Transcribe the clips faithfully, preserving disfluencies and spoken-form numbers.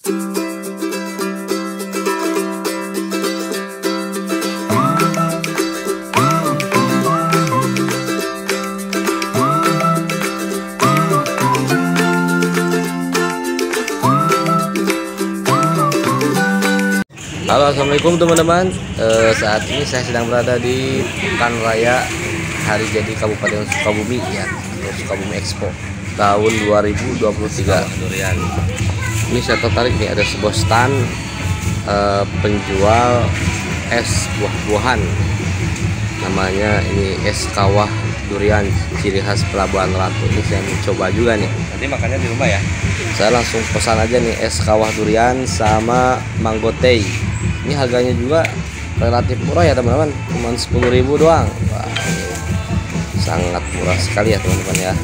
Halo, assalamualaikum teman-teman. E, saat ini saya sedang berada di Pekan Raya Hari Jadi Kabupaten Sukabumi ya, atau Sukabumi Expo tahun dua ribu dua puluh tiga. Durian. Ini saya tertarik nih, ada sebuah stand e, penjual es buah-buahan. Namanya ini es kawah durian ciri khas Pelabuhan Ratu. Ini saya mencoba juga nih. Nanti makannya di rumah ya. Saya langsung pesan aja nih es kawah durian sama mango teh. Ini harganya juga relatif murah ya teman-teman, cuma sepuluh ribu doang. Wah, sangat murah sekali ya teman-teman ya.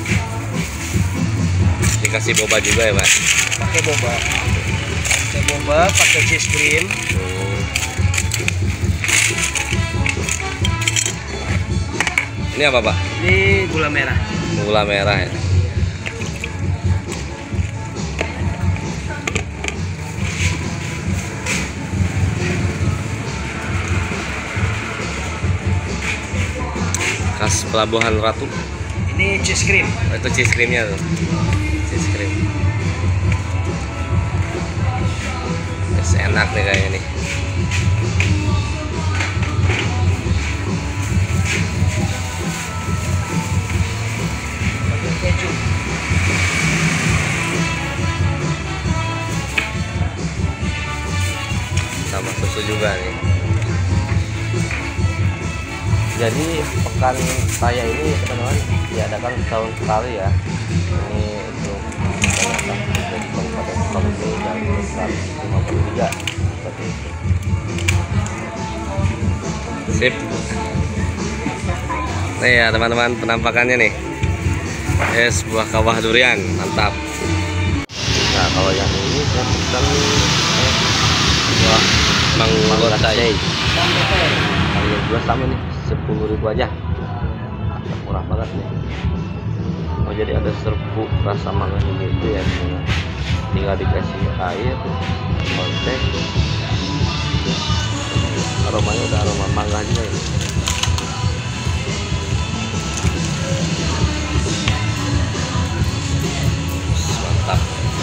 Dikasih boba juga ya Pak? Pakai boba, pakai boba, pakai cheese cream. Hmm. Ini apa Pak? Ini gula merah. Gula merah ya. Khas Pelabuhan Ratu. Ini cheese cream. Oh, itu cheese creamnya tuh. Cheese cream. Yes, enak nih kayaknya nih. Pakai keju. Sama susu juga nih. Jadi pekan raya ini teman-teman diadakan setahun sekali ya. Ini untuk dari Kabupaten Sukabumi dan seratus lima puluh tiga seperti itu. Sip. Nih ya teman-teman penampakannya nih. Es buah kawah durian, mantap. Nah kalau yang ini saya pesan es buah Mango teh. harga juga sama nih, sepuluh ribu aja. Agak murah banget nih. Oh jadi ada serbuk rasa mangga gitu ya, tinggal dikasih air, kontek, aromanya udah aroma mangga juga ini. Mantap.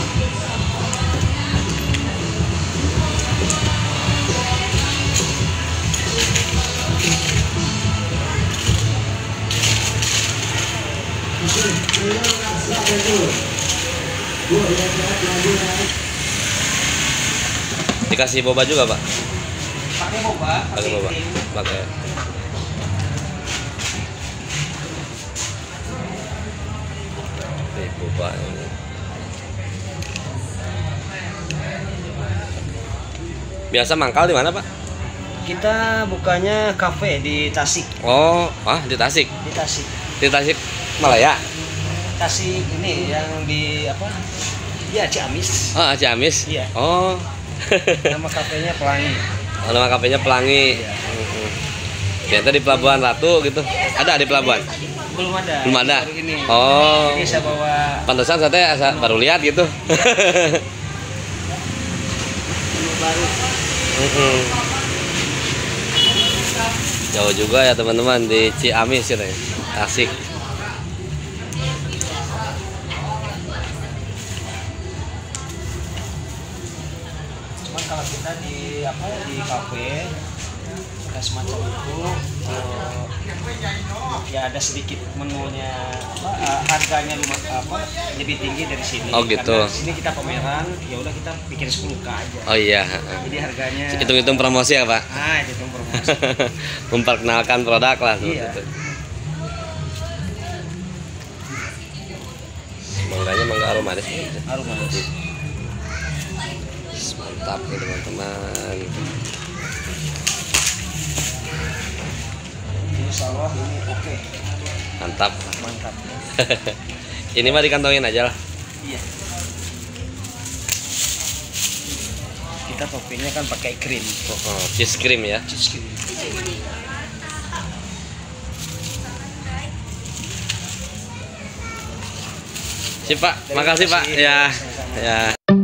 Dikasih boba juga Pak? Pakai boba, Pakai boba. cream. Pakai. Nih boba ini. Biasa mangkal di mana Pak? Kita bukanya kafe di Tasik. Oh, ah di Tasik. Di Tasik. Di Tasik Malaya. Tasik ini yang di apa? Ya Ciamis. Oh, Ciamis. Iya. Oh. Nama kafenya Pelangi. Oh, nama kafenya Pelangi. Iya. Hmm. Ternyata di Pelabuhan Ratu gitu. Ada di pelabuhan? Belum ada. Belum ada. Baru ini. Oh. Ini saya bawa Pantesan saya asa baru lihat gitu. menu baru. Mm-mm. Jauh juga ya teman-teman di Ciamis gitu ya. Asik. Cuman kalau kita di apa di kafe ada semacam itu eh, ya ada sedikit menunya apa eh, harganya lumayan apa lebih tinggi dari sini. Oh, gitu. Karena sini kita pameran, ya udah kita bikin sepuluh K aja. Oh iya. Jadi harganya Hitung-hitung promosi ya Pak? ah itu promosi. Memperkenalkan produk lah seperti Iya. itu. Mangganya mangga aromatis. Aroma. Mantap nih teman-teman. Insya Allah ini oke. Mantap. Mantap. Ini mah dikantongin aja lah. Iya. Kita toppingnya kan pakai krim. Oh, oh, cheese cream ya. Cheese cream. Sip Pak, Terima makasih Pak. kasih. Ya. Sama-sama. Ya.